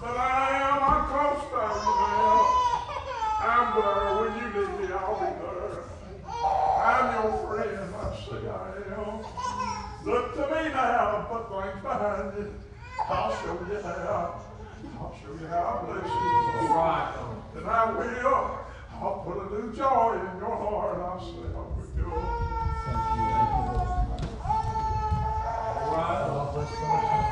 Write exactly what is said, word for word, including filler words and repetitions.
But I am, I'm close down now. I'm there when you need me, I'll be there. I'm your friend, I say I am. Look to me now, put things behind you. I'll show you how. I'll show you how I bless you. All right. And I will. I'll put a new joy in your heart. I'll say, I will. All right.